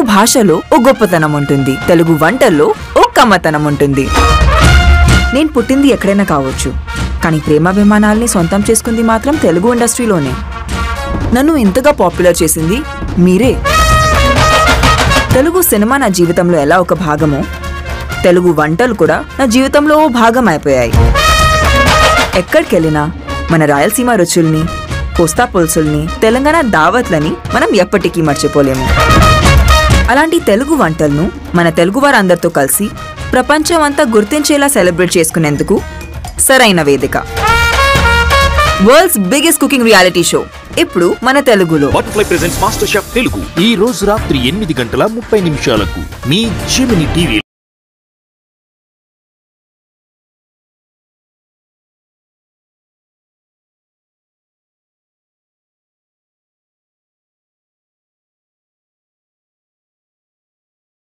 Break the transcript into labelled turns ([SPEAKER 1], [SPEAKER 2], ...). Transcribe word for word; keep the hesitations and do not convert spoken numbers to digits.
[SPEAKER 1] భాషలో ఓ గొప్పతనం ఉంటుంది, తెలుగు వంటల్లో ఓ కమ్మతనం ఉంటుంది. నేను పుట్టింది ఎక్కడైనా కావచ్చు, కానీ ప్రేమాభిమానాల్ని సొంతం చేసుకుంది మాత్రం తెలుగు ఇండస్ట్రీలోనే. నన్ను ఇంతగా పాపులర్ చేసింది మీరే. తెలుగు సినిమా నా జీవితంలో ఎలా ఒక భాగమో, తెలుగు వంటలు కూడా నా జీవితంలో ఓ భాగం అయిపోయాయి. ఎక్కడికెళ్ళినా మన రాయలసీమ రుచుల్ని, కోస్తా పులుసుల్ని, తెలంగాణ దావత్లని మనం ఎప్పటికీ మర్చిపోలేము. అలాంటి తెలుగు వంటలను మన తెలుగు వారందరితో కలిసి ప్రపంచం అంతా గుర్తించేలా సెలబ్రేట్ చేసుకునేందుకు సరైన వేదిక. World's biggest cooking reality show ఇప్పుడు మన తెలుగులో.
[SPEAKER 2] Butterfly presents master chef Telugu ఈ రోజు రాత్రి ఎనిమిది గంటల ముప్పై నిమిషాలకు మీ జెమిని టీవీ.